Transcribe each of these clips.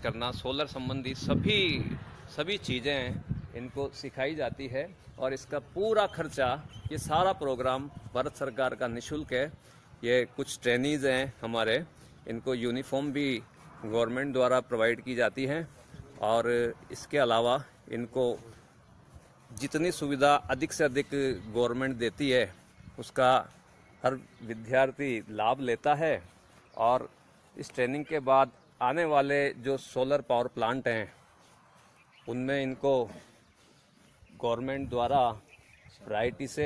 करना, सोलर संबंधी सभी चीज़ें इनको सिखाई जाती है। और इसका पूरा खर्चा, ये सारा प्रोग्राम भारत सरकार का निःशुल्क है। ये कुछ ट्रेनीज हैं हमारे, इनको यूनिफॉर्म भी गवर्नमेंट द्वारा प्रोवाइड की जाती है। और इसके अलावा इनको जितनी सुविधा अधिक से अधिक गवर्नमेंट देती है उसका हर विद्यार्थी लाभ लेता है। और इस ट्रेनिंग के बाद आने वाले जो सोलर पावर प्लांट हैं उनमें इनको गवर्नमेंट द्वारा प्रायोरिटी से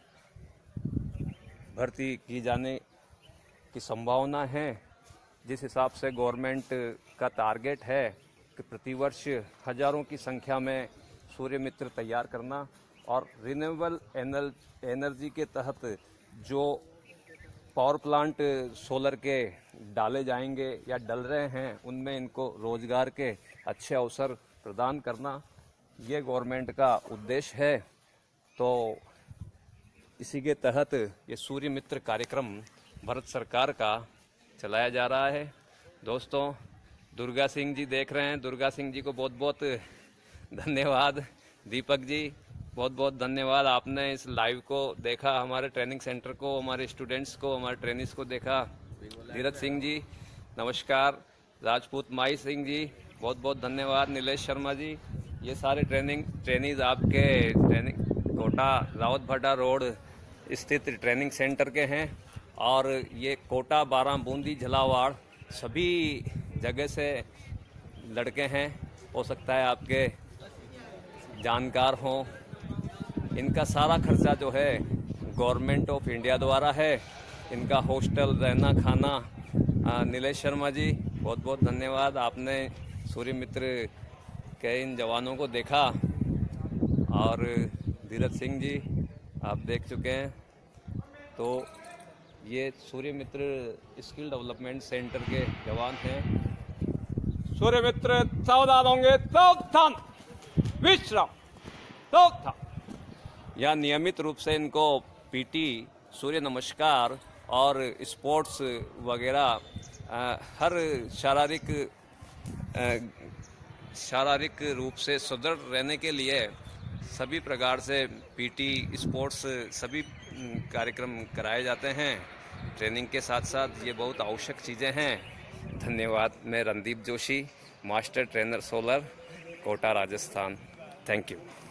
भर्ती की जाने की संभावना है। जिस हिसाब से गवर्नमेंट का टारगेट है कि प्रतिवर्ष हजारों की संख्या में सूर्य मित्र तैयार करना, और रिन्यूएबल एनर्जी के तहत जो पावर प्लांट सोलर के डाले जाएंगे या डल रहे हैं उनमें इनको रोजगार के अच्छे अवसर प्रदान करना, ये गवर्नमेंट का उद्देश्य है। तो इसी के तहत ये सूर्य मित्र कार्यक्रम भारत सरकार का चलाया जा रहा है। दोस्तों, दुर्गा सिंह जी देख रहे हैं, दुर्गा सिंह जी को बहुत बहुत धन्यवाद। दीपक जी बहुत बहुत धन्यवाद, आपने इस लाइव को देखा, हमारे ट्रेनिंग सेंटर को, हमारे स्टूडेंट्स को, हमारे ट्रेनिंग्स को देखा। धीरज सिंह जी नमस्कार, राजपूत माई सिंह जी बहुत बहुत धन्यवाद, नीलेश शर्मा जी। ये सारे ट्रेनीज आपके कोटा रावत भाटा रोड स्थित ट्रेनिंग सेंटर के हैं। और ये कोटा, बारां, बूंदी, झालावाड़ सभी जगह से लड़के हैं, हो सकता है आपके जानकार हों। इनका सारा खर्चा जो है गवर्नमेंट ऑफ इंडिया द्वारा है। इनका हॉस्टल, रहना, खाना। नीलेश शर्मा जी बहुत बहुत धन्यवाद, आपने सूर्य मित्र के इन जवानों को देखा। और धीरज सिंह जी आप देख चुके हैं। तो ये Surya Mitra skill development centre के जवान हैं। सूर्य मित्र सावधान होंगे तो स्थान विश्राम तो था। या नियमित रूप से इनको पीटी, सूर्य नमस्कार और स्पोर्ट्स वगैरह हर शारीरिक रूप से सुदृढ़ रहने के लिए सभी प्रकार से पीटी, स्पोर्ट्स सभी कार्यक्रम कराए जाते हैं। ट्रेनिंग के साथ साथ ये बहुत आवश्यक चीज़ें हैं। धन्यवाद। मैं Randeep Joshi, master trainer solar, Kota, Rajasthan. Thank you.